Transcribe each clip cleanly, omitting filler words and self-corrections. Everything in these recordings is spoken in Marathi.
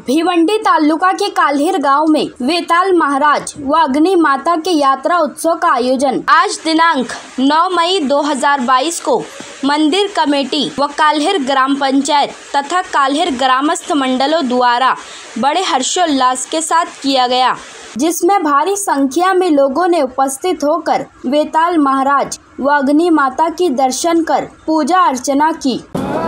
भिवंडी तालुका के काल्हेर गांव में वेताल महाराज व अग्नि माता के यात्रा उत्सव का आयोजन आज दिनांक 9 मई 2022 को मंदिर कमेटी व काल्हेर ग्राम पंचायत तथा काल्हेर ग्रामस्थ मंडलों द्वारा बड़े हर्षोल्लास के साथ किया गया, जिसमें भारी संख्या में लोगों ने उपस्थित होकर वेताल महाराज व अग्नि माता की दर्शन कर पूजा अर्चना की।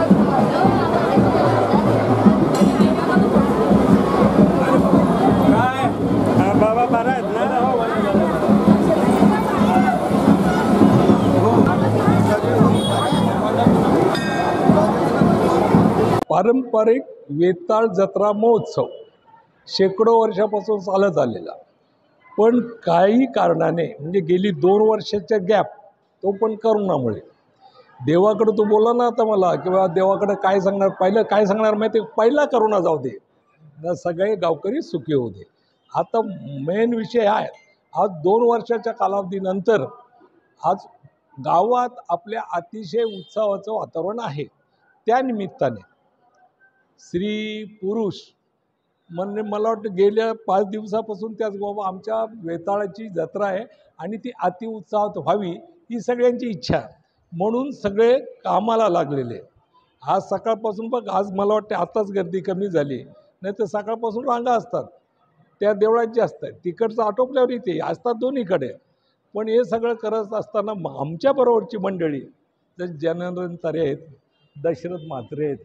पारंपरिक वेताळ जत्रा महोत्सव शेकडो वर्षापासून चालत आलेला, पण काही कारणाने म्हणजे गेली 2 वर्षाच्या गॅप, तो पण करोनामुळे देवाकडे तो बोला ना आता मला किंवा देवाकडे काय सांगणार, पहिलं काय सांगणार माहिती, पहिला करोना जाऊ दे ना, सगळे गावकरी सुखी होऊ दे। आता मेन विषय आहे, आज 2 वर्षाच्या कालावधीनंतर आज गावात आपल्या अतिशय उत्सवाचं वातावरण आहे। त्या निमित्ताने स्त्री पुरुष म्हणजे मला वाटतं गेल्या 5 दिवसापासून त्याच बाबा आमच्या वेताळाची जत्रा आहे आणि ती अति उत्साहात व्हावी ही सगळ्यांची इच्छा, म्हणून सगळे कामाला लागलेले। आज सकाळपासून बघ, आज मला वाटतं आताच गर्दी कमी झाली, नाही तर सकाळपासून रांगा असतात, त्या देवळात जे असतात तिकडचं आटोपल्यावर इथे असतात दोन्हीकडे। पण हे सगळं करत असताना आमच्याबरोबरची मंडळी जसे जनार्दन तरे आहेत, दशरथ म्हात्रे आहेत,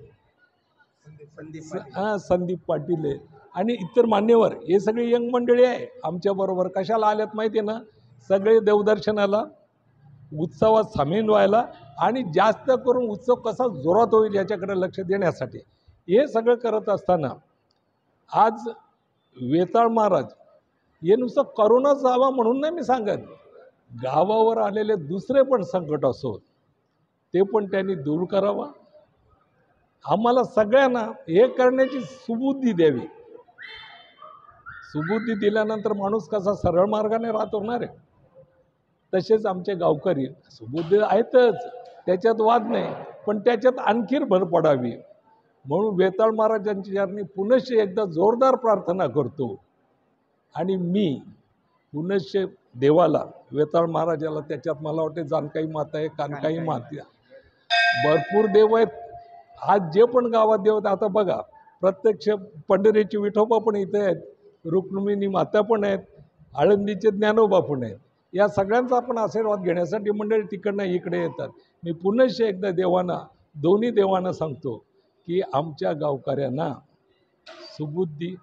संदीप पाटील आहे आणि इतर मान्यवर, हे सगळे यंग मंडळी आहे आमच्याबरोबर। कशाला आल्यात माहिती आहे ना, सगळे देवदर्शनाला, उत्सवात सामील व्हायला आणि जास्त करून उत्सव कसा जोरात होईल याच्याकडे लक्ष देण्यासाठी हे सगळं करत असताना आज वेताळ महाराज हे नुसतं करोना जावा म्हणून नाही मी सांगत, गावावर आलेले दुसरे पण संकट असो ते पण त्यांनी दूर करावा। आम्हाला सगळ्यांना हे करण्याची सुबुद्धी द्यावी। सुबुद्धी दिल्यानंतर माणूस कसा सरळ मार्गाने राहत होणार आहे, तसेच आमचे गावकरी सुबुद्धी आहेतच, त्याच्यात वाद नाही, पण त्याच्यात आणखी भर पडावी म्हणून वेताळ महाराजांची चरणी पुनश्च एकदा जोरदार प्रार्थना करतो। आणि मी पुनश्च देवाला, वेताळ महाराजाला, त्याच्यात मला वाटते जानकाई माता आहे, कानकाई माता, भरपूर देव आहेत। आज जे पण गावात देव, आता बघा प्रत्यक्ष पंढरीची विठोबा पण इथे आहेत, रुक्मिणी माता पण आहेत, आळंदीचे ज्ञानोबा पण आहेत। या सगळ्यांचा आपण आशीर्वाद घेण्यासाठी मंडळी तिकडनं इकडे येतात। मी पुनश्च एकदा देवांना, दोन्ही देवांना सांगतो की आमच्या गावकऱ्यांना सुबुद्धी,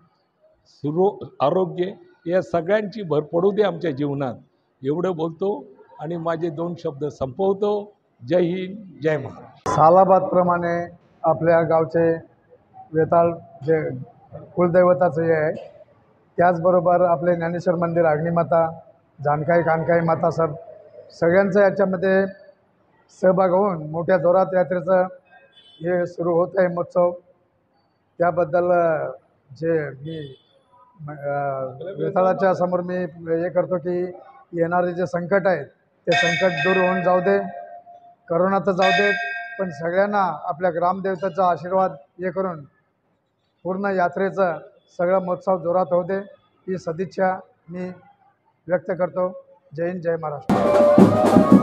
आरोग्य या सगळ्यांची भर पडू दे आमच्या जीवनात, एवढं बोलतो आणि माझे 2 शब्द संपवतो। जय हिंद, जय महाराष्ट्र। सालाबादप्रमाणे आपल्या गावचे वेताळ जे कुलदैवताचं हे आहे, त्याचबरोबर आपले ज्ञानेश्वर मंदिर, अग्निमाता, जानकाई, कानकाई माता सगळ्यांचं याच्यामध्ये सहभाग होऊन मोठ्या जोरात यात्रेचं हे सुरू होत आहे महोत्सव। त्याबद्दल जे मी वेताळाच्या समोर मी हे करतो की येणारे जे संकट आहेत ते संकट दूर होऊन जाऊ दे, करोना तर जाऊ दे, पण सगळ्यांना आपल्या ग्रामदेवतेचा आशीर्वाद हे करून पूर्ण यात्रेचं सगळं महोत्सव जोरात होऊ दे ही सदिच्छा मी व्यक्त करतो। जय हिंद, जय महाराष्ट्र।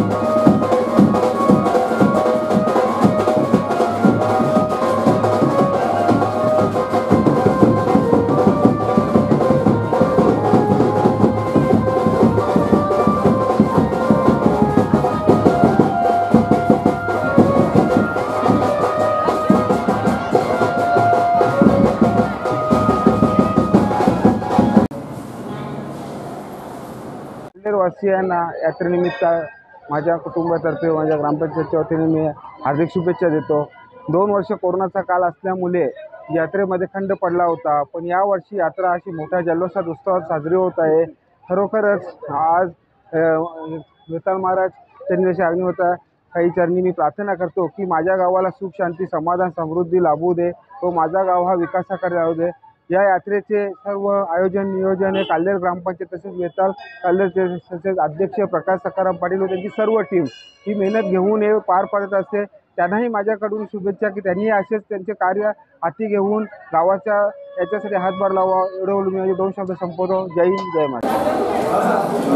वासियांना यात्रेनिमित्त माझ्या कुटुंबातर्फे, माझ्या ग्रामपंचायतच्या वतीने मी हार्दिक शुभेच्छा देतो। 2 वर्ष कोरोनाचा काळ असल्यामुळे यात्रेमध्ये खंड पडला होता, पण यावर्षी यात्रा अशी मोठ्या जल्लोषात, उत्सवात साजरी होत आहे। खरोखरच आज वेताळ महाराज चरणी अग्निमाता काही चरणी मी प्रार्थना करतो की माझ्या गावाला सुख, शांती, समाधान, समृद्धी लाभू दे व माझा गाव हा विकासाकडे जाऊ दे। या यात्रेचे सर्व आयोजन, नियोजन हे काल्हेर ग्रामपंचायत तसेच वेताळ काल्हेरचे तसेच अध्यक्ष प्रकाश सखाराम पाटील व त्यांची सर्व टीम ही मेहनत घेऊन हे पार पाडत असते। त्यांनाही माझ्याकडून शुभेच्छा की त्यांनी असेच त्यांचे कार्य हाती घेऊन गावाच्या याच्यासाठी हातभार लावा. एवढं बोलून मी माझे 2 शब्द संपवतो. जय हिंद, जय महाराष्ट्र.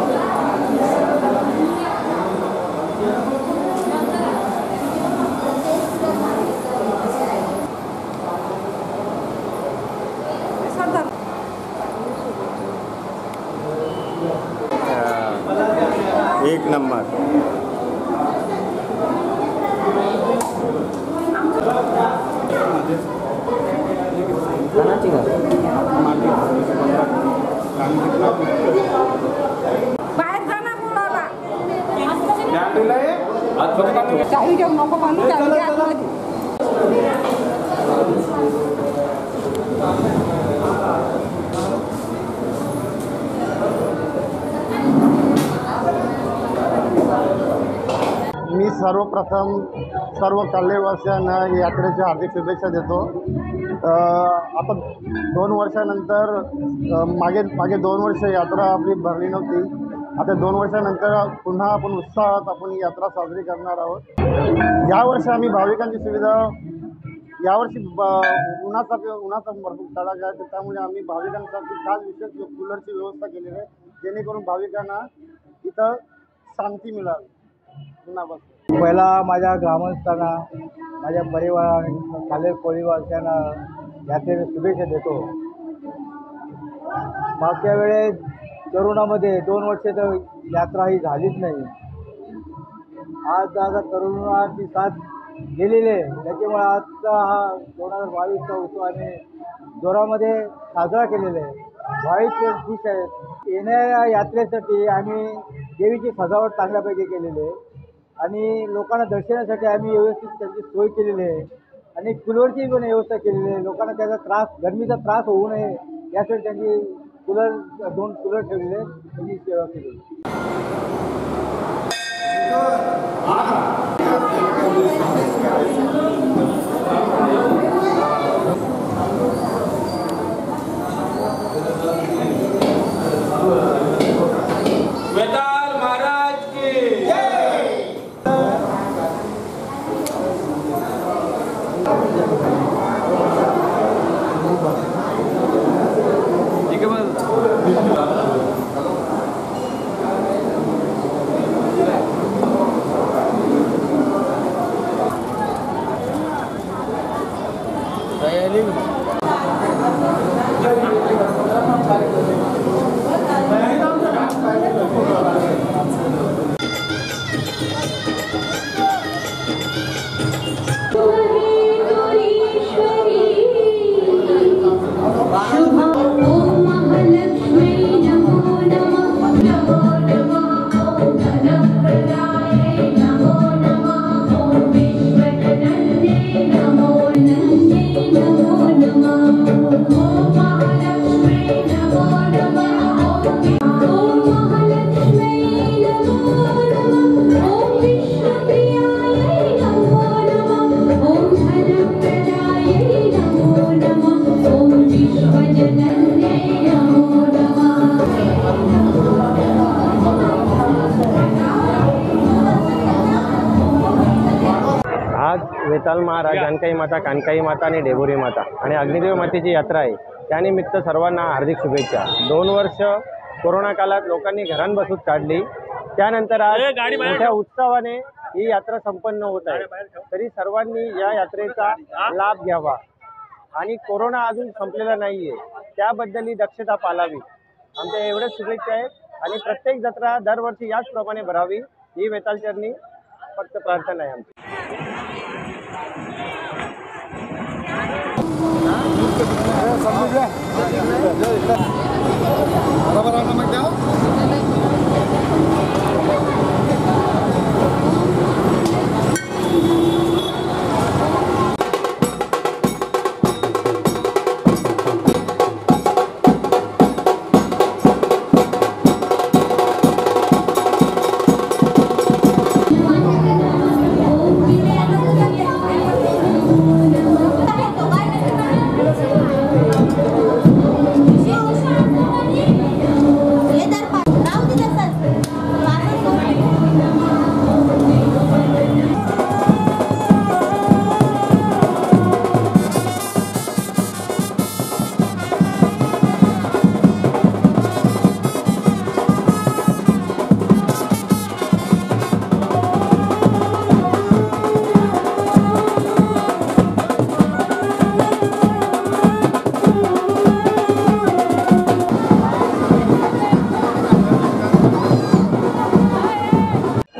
एक नंबर. बाहेर जाणार बोलावला चावी ठेवू नको पाणी चावी आतमध्ये. मी सर्वप्रथम सर्व कल्लेवासियांना यात्रेच्या हार्दिक शुभेच्छा देतो. आता 2 वर्षानंतर मागे 2 वर्ष यात्रा आपली भरली नव्हती. आता 2 वर्षानंतर पुन्हा आपण उत्साहात आपण ही यात्रा साजरी करणार आहोत. यावर्षी आम्ही भाविकांची सुविधा यावर्षी उन्हाचा भरपूर तडाखा आहे, त्यामुळे आम्ही भाविकांसाठी खास विशेष कूलरची व्यवस्था केलेली आहे, जेणेकरून भाविकांना इथं शांती मिळावी. पहिला माझ्या ग्रामस्थांना, माझ्या परिवार कालेर कोळीवासियांना यात्रेच्या शुभेच्छा देतो. मागच्या वेळेस करोनामध्ये 2 वर्षे तर यात्रा ही झालीच नाही. आज आता करोनाची साथ गेलेली आहे, त्याच्यामुळे आजचा हा 2022चा उत्सव आम्ही जोरामध्ये साजरा केलेला आहे. भाविक खुश आहेत. येणाऱ्या यात्रेसाठी आम्ही देवीची सजावट चांगल्यापैकी केलेली आहे आणि लोकांना दर्शनासाठी आम्ही व्यवस्थित त्यांची सोय केलेली आहे आणि कूलरची पण व्यवस्था केलेली आहे. लोकांना त्याचा गरमीचा त्रास होऊ नये यासाठी त्यांची 2 कूलर ठेवलेले आहेत, त्यांची सेवा केली. वेताल महाराज की वेताल महाराज, जानकाई माता, कानकाई माता आणि डेबोरी माता आणि अग्निदेव मातेची यात्रा आहे. त्यानिमित्त सर्वांना हार्दिक शुभेच्छा. 2 वर्ष कोरोना काळात लोकांनी घरांबसून काढली, त्यानंतर आज मोठ्या उत्सवाने ही यात्रा संपन्न होत आहे. तरी सर्वांनी या यात्रेचा लाभ घ्यावा आणि कोरोना अजून संपलेला नाहीये, त्याबद्दल ही दक्षता पाळावी. आमच्या एवढ्याच शुभेच्छा आहेत आणि प्रत्येक जत्रा दरवर्षी याचप्रमाणे भरावी ही वेतालचरणी फक्त प्रार्थना आहे आमची.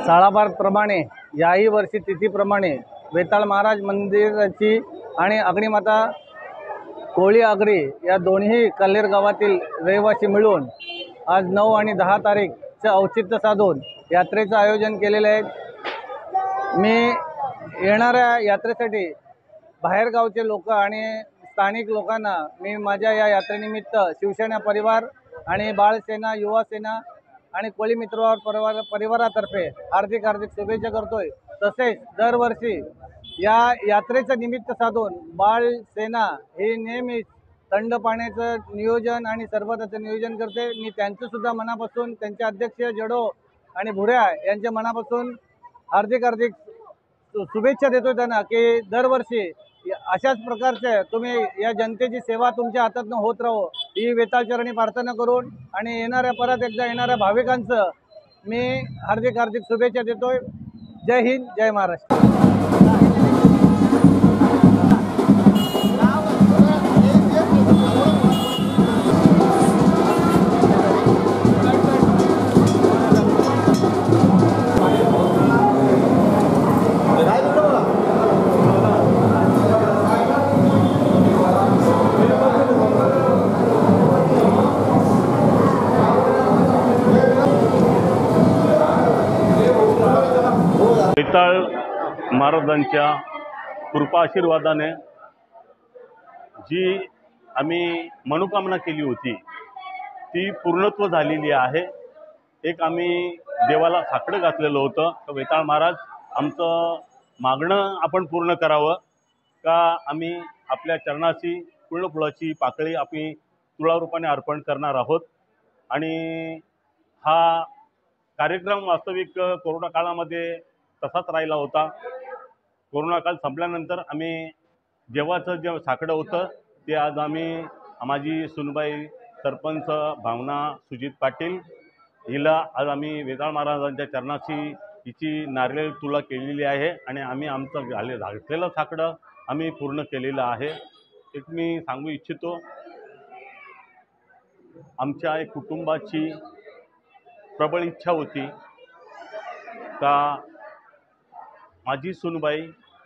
साळाबारप्रमाणे याही वर्षी तिथीप्रमाणे वेताळ महाराज मंदिराची आणि अग्निमाता कोळी आगरी या दोन्ही काल्हेर गावातील रहिवासी मिळून आज 9 आणि 10 तारीखचं औचित्य साधून यात्रेचं आयोजन केलेलं आहे। मी येणाऱ्या यात्रेसाठी बाहेरगावचे लोक आणि स्थानिक लोकांना मी माझ्या या यात्रेनिमित्त शिवसेना परिवार आणि बाळसेना युवा सेना आणि कोळी मित्र परिवारातर्फे हार्दिक शुभेच्छा करतोय। तसेच दरवर्षी या यात्रेचं निमित्त साधून बाळसेना हे नेहमीच थंड पाण्याचं नियोजन आणि सरबताचं नियोजन करते। मी त्यांचं सुद्धा मनापासून त्यांचे अध्यक्ष जडो आणि भुऱ्या यांच्या मनापासून हार्दिक शुभेच्छा देतो त्यांना की दरवर्षी अशाच प्रकारचे तुम्ही या जनतेची सेवा तुमच्या हातातून होत राहो ही वेताळचरणी प्रार्थना करून आणि परत एकदा येणाऱ्या भाविकांचं मी हार्दिक शुभेच्छा देतोय। जय हिंद, जय महाराष्ट्र। वेताळ महाराजांच्या कृपा आशीर्वादाने जी आम्ही मनोकामना केली होती ती पूर्णत्व झालेली आहे। एक आम्ही देवाला साकडं घातलेलं होतं तर वेताळ महाराज आमचं मागणं आपण पूर्ण करावं का आम्ही आपल्या चरणाची पूर्णफुलाची पाकळी आम्ही तुळारूपाने अर्पण करणार आहोत। आणि हा कार्यक्रम वास्तविक कोरोना काळामध्ये तसाच राहिला होता। कोरोना काळ संपल्यानंतर आम्ही देवाचं जे साकडं होतं ते आज आम्ही माझी सुनबाई सरपंच भावना सुजित पाटील हिला आज आम्ही वेताळ महाराजांच्या चरणाची हिची नारळ तुळा केलेली आहे आणि आम्ही आमचं घातलेलं साकडं आम्ही पूर्ण केलेलं आहे। एक मी सांगू इच्छितो, आमच्या एक कुटुंबाची प्रबळ इच्छा होती का माझी सुनबाई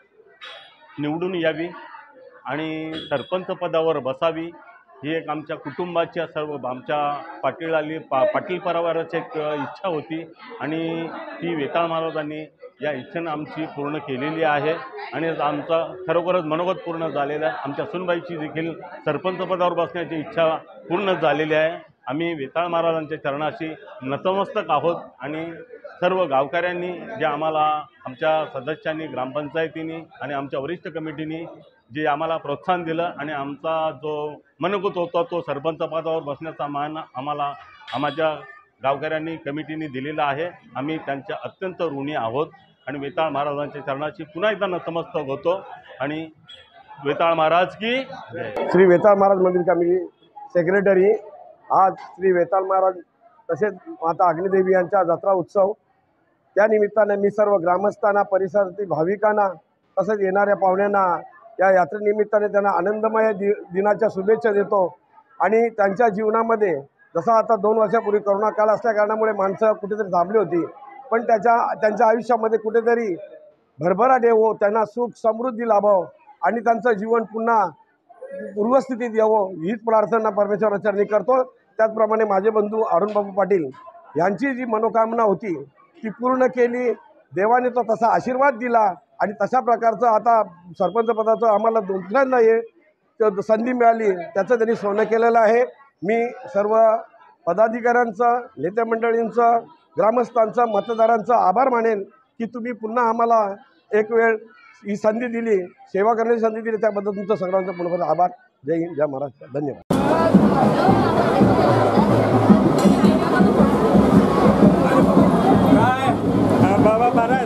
निवडून यावी आणि सरपंच पदावर बसावी ही एक आमच्या कुटुंबाच्या सर्व आमच्या पाटील परिवाराची एक इच्छा होती आणि ती वेताळ महाराजांनी या इच्छेनं आमची पूर्ण केलेली आहे आणि आमचा खरोखरच मनोगत पूर्ण झालेलं आहे। आमच्या सुनबाईची देखील सरपंच पदावर बसण्याची इच्छा पूर्ण झालेली आहे। आम्ही वेताळ महाराजांच्या चरणाशी नतमस्तक आहोत आणि सर्व गावकऱ्यांनी जे आम्हाला आमच्या सदस्यांनी ग्रामपंचायतीनी आणि आमच्या वरिष्ठ कमिटीनी जे आम्हाला प्रोत्साहन दिलं आणि आमचा जो मनोगत होता तो सरपंच पदावर बसण्याचा मान आम्हाला आमच्या गावकऱ्यांनी कमिटीने दिलेला आहे। आम्ही त्यांच्या अत्यंत ऋणी आहोत आणि वेताळ महाराजांच्या चरणाशी पुन्हा एकदा नतमस्तक होतो आणि वेताळ महाराज की श्री वेताळ महाराज मंदिर कमिटी सेक्रेटरी आज श्री वेताळ महाराज तसेच माता अग्निदेवी यांचा जत्रा उत्सव त्या निमित्ताने मी सर्व ग्रामस्थांना परिसरातील भाविकांना तसेच येणाऱ्या पाहुण्यांना या यात्रेनिमित्ताने त्यांना आनंदमय दिनाच्या शुभेच्छा देतो। आणि त्यांच्या जीवनामध्ये जसं आता 2 वर्षापूर्वी कोरोना काळ असल्या कारणामुळे माणसं कुठेतरी थांबली होती, पण त्यांच्या आयुष्यामध्ये कुठेतरी भरभराट येवो, त्यांना सुख समृद्धी लाभावं आणि त्यांचं जीवन पुन्हा पूर्वस्थितीत यावं हीच प्रार्थना परमेश्वराच्या चरणी करतो। त्याचप्रमाणे माझे बंधू अरुणबाबू पाटील यांची जी मनोकामना होती ती पूर्ण केली। देवाने तो तसा आशीर्वाद दिला आणि तशा प्रकारचं आता सरपंच पदाचं आम्हाला दुसऱ्यांदा संधी मिळाली, त्याचं त्यांनी सोनं केलेलं आहे। मी सर्व पदाधिकाऱ्यांचं, नेते मंडळींचं, ग्रामस्थांचं, मतदारांचं आभार मानेन की तुम्ही पुन्हा आम्हाला एक वेळ ही संधी दिली, सेवा करण्याची संधी दिली, त्याबद्दल तुमचं सगळ्यांचं पुन्हा आभार। जय हिंद, जय महाराष्ट्र, धन्यवाद। बाबा महाराज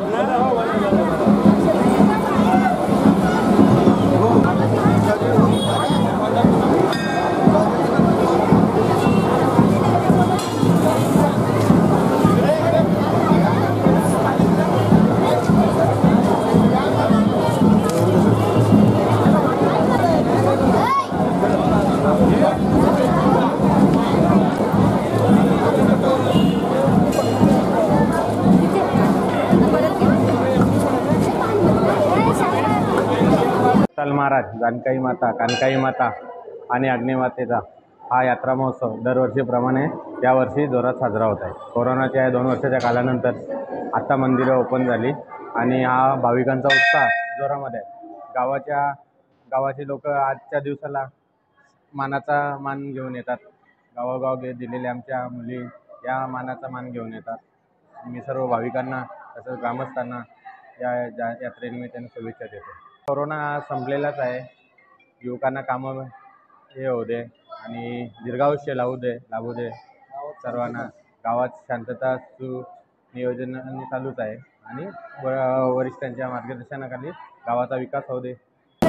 वेताल महाराज, जानकाई माता, कानकाई माता आणि अग्निमातेचा हा यात्रा महोत्सव दरवर्षीप्रमाणे यावर्षी जोरात साजरा होत आहे. कोरोनाच्या 2 वर्षाच्या कालानंतर आता मंदिरं ओपन झाली आणि हा भाविकांचा उत्साह जोरामध्ये आहे. गावाचे लोक आजच्या दिवसाला मानाचा मान घेऊन येतात. गावोगाव दिलेल्या आमच्या मुली या मानाचा मान घेऊन येतात. मी सर्व भाविकांना तसंच ग्रामस्थांना या यात्रेनिमित्ताने शुभेच्छा देतो. कोरोना संपलेलाच आहे. युवकांना कामं हे होऊ दे आणि दीर्घायुष्य लाभू दे सर्वांना. गावात शांतता सुनियोजन चालूच आहे आणि वरिष्ठांच्या मार्गदर्शनाखाली गावाचा विकास होऊ दे.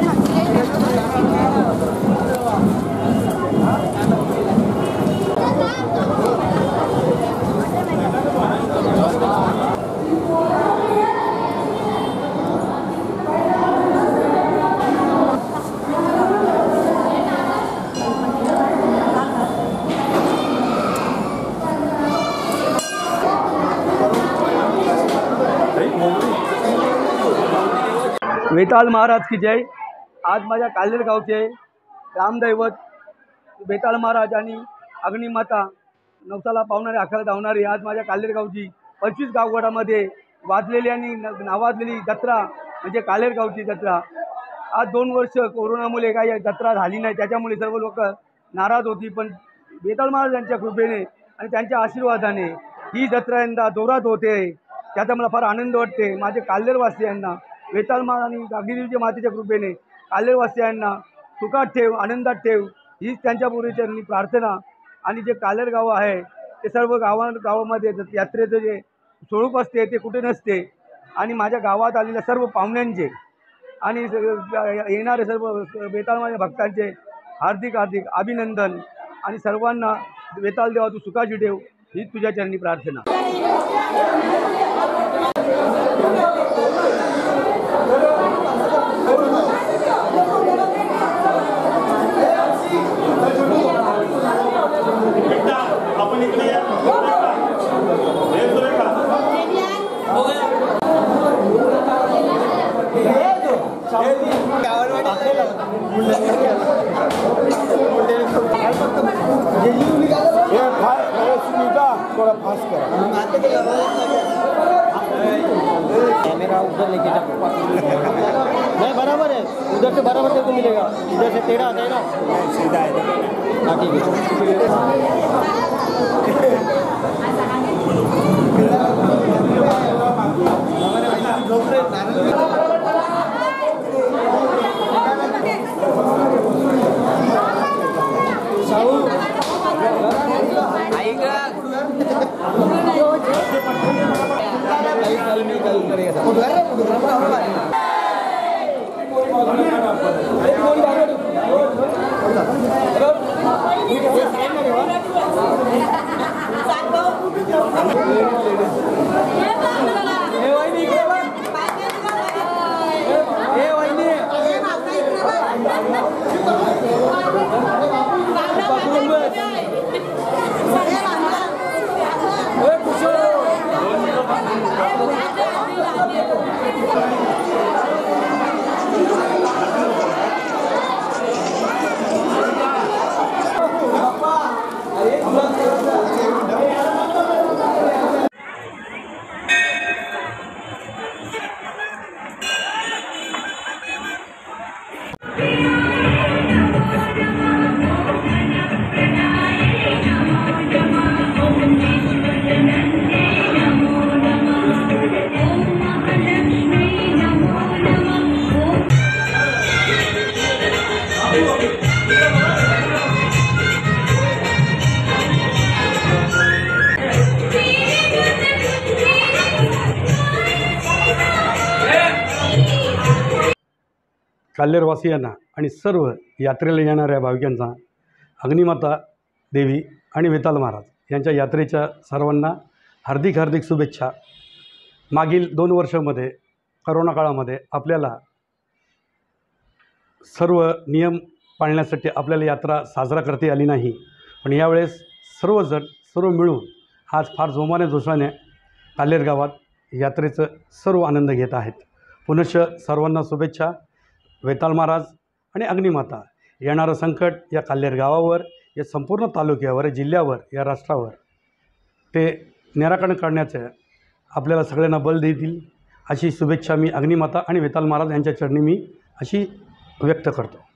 वेताल महाराज की जय. आज माझ्या काल्हेर गावचे रामदैवत वेताळ महाराज आणि अग्निमाता नवसाला पावणारे अखाला धावणारे आज माझ्या काल्हेर गावची 25 गावगडामध्ये वाजलेली आणि नावाजलेली जत्रा म्हणजे काल्हेर गावची जत्रा. आज 2 वर्ष कोरोनामुळे काही जत्रा झाली नाही, त्याच्यामुळे सर्व लोक नाराज होती. पण वेताळ महाराजांच्या कृपेने आणि त्यांच्या आशीर्वादाने ही जत्रा यंदा जोरात होते. त्याचा मला फार आनंद वाटते. माझे काल्हेरवासियांना वेताळ महाराज आणि अग्निदेवीच्या मातेच्या कृपेने काल्हेरवासियांना सुखात ठेव, आनंदात ठेव हीच त्यांच्या पूर्वीचरणी प्रार्थना. आणि जे काल्हेर गाव आहे ते सर्व गावामध्ये यात्रेचं जे स्वरूप असते ते कुठे नसते. आणि माझ्या गावात आलेल्या सर्व पाहुण्यांचे आणि येणारे सर्व वेताळ माझ्या भक्तांचे हार्दिक अभिनंदन. आणि सर्वांना वेताळ देवा तू सुखाची ठेव हीच तुझ्या चरणी प्रार्थना. कैमरा उधर लेके जाओ. नहीं बराबर है, उधर से बराबर तेरे को मिलेगा. इधर से टेढ़ा आता है ना, सीधा है. हाँ ठीक काल्हेरवासियांना आणि सर्व यात्रेला येणाऱ्या भाविकांचा अग्निमाता देवी आणि वेताल महाराज यांच्या यात्रेच्या सर्वांना हार्दिक शुभेच्छा. मागील 2 वर्षामध्ये करोना काळामध्ये आपल्याला सर्व नियम पाळण्यासाठी आपल्याला यात्रा साजरा करता आली नाही. पण यावेळेस सर्व मिळून आज फार जोशाने काल्हेर गावात यात्रेचं सर्व आनंद घेत आहेत. पुनश्च सर्वांना शुभेच्छा. वेताळ महाराज आणि अग्निमाता येणारं संकट या काल्हेर गावावर, या संपूर्ण तालुक्यावर, जिल्ह्यावर, या राष्ट्रावर ते निराकरण करण्याचं आपल्याला सगळ्यांना बल देतील अशी शुभेच्छा मी अग्निमाता आणि वेताळ महाराज यांच्या चरणी मी अशी व्यक्त करतो.